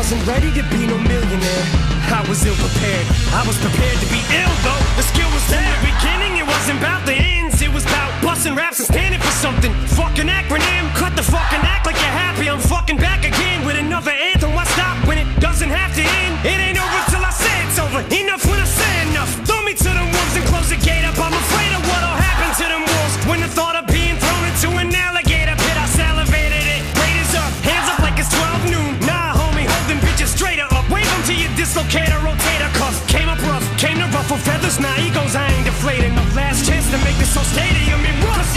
wasn't ready to be no millionaire. I was ill prepared. I was prepared to be ill though. The skill was there. From the beginning, it wasn't about the ends. It was about busting raps and standing for something. Fucking acronym. Cut the fucking act like you're happy. I'm fucking back again with another anthem. Why stop when it doesn't have to end? It ain't over till I say it's over. Enough when I say enough. Throw me to the wolves and close the gate up. I'm afraid of what'll happen to them wolves when the thought of being thrown into an alligator pit. I salivated it. Raiders up. Hands up like it's 12 noon. Nah, homie, holding bitches straighter up. Wave them to your dislocator, rotator cuff. Came up rough, came to ruffle feathers. Nah, egos, I ain't deflating. My last chance to make this whole stadium in rough.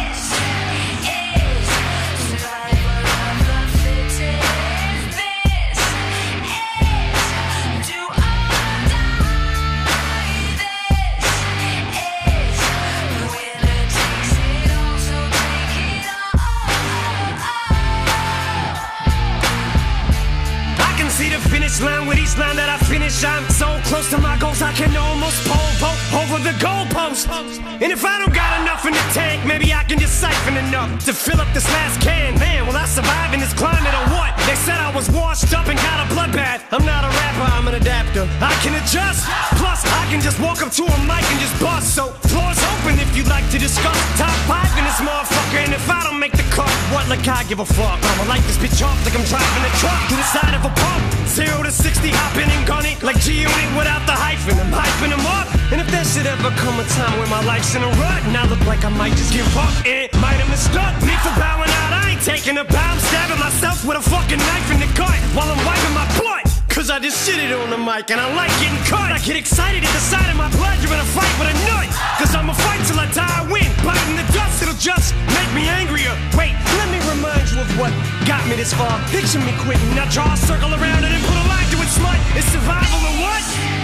See the finish line with each line that I finish. I'm so close to my goals I can almost pole vault over the goalpost. And if I don't got enough in the tank, maybe I can just siphon enough to fill up this last can. Man, will I survive in this climate or what? They said I was washed up and got a bloodbath. I'm not a rapper, I'm an adapter. I can adjust, plus I can just walk up to a mic and just bust. So floor's open if you'd like to discuss top 5 in this motherfucker. And if I don't make the cut, what, like I give a fuck? I'ma light this bitch off like I'm driving a truck through the side of a pump. 0 to 60, hopping and gunning like G-Unit without the hyphen. I'm hyping them up. And if there should ever come a time where my life's in a rut and I look like I might just give up, it might have mistook me for bowing out. I ain't taking a bow. I'm stabbing myself with a fucking knife in the gut while I'm wiping my butt. Cause I just shitted on the mic and I like getting cut. I get excited at the sight of my blood. You're in a fight with a nut. Cause I'ma fight till I die, I win. Biting the dust, it'll just make me angrier. Wait, let me remind you of what got me this far. Picture me quitting, now draw a circle around it and put a line to it, slut. It's survival or what?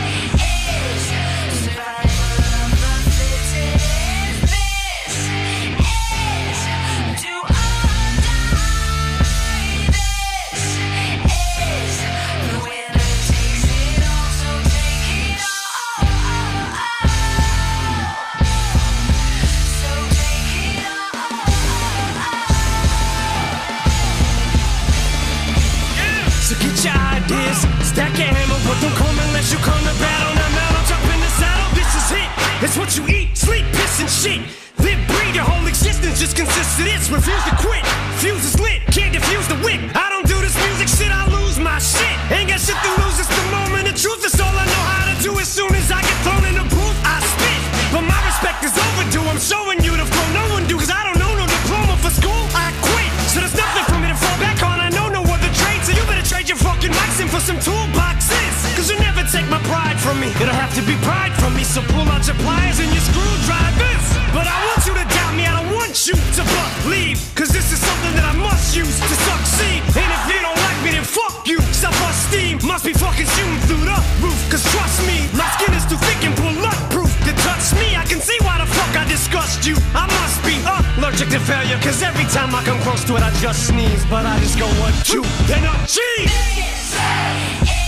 Stack your hammer, but don't come unless you come to battle. Now mount on top in the saddle, this is it. It's what you eat, sleep, piss and shit. Live, breathe, your whole existence just consists of this. Refuse to quit, fuse is lit, can't defuse the wick. I don't do this music shit, I lose my shit. Ain't got shit to lose, it's the moment of truth. It's all I know how to do. As soon as I get thrown in the booth, I spit. But my respect is overdue, I'm showing you the flow no one do. Cause I don't know no diploma for school, I quit. So there's nothing for me to fall back on, I know no other trade. So you better trade your fucking mics in for some toolboxes. Cause you'll never take my pride from me. It'll have to be pride from me. So pull out your pliers and your screwdrivers. But I want you to doubt me, I don't want you to believe. Cause this is something that I must use to succeed. And if you don't like me, then fuck you. Self-esteem must be fucking shooting through the roof. Cause trust me, my skin is too thick and bulletproof to touch me. I can see why the fuck I disgust you. I must be allergic to failure. Cause every time I come close to it, I just sneeze. But I just go 1, 2, then up, cheese.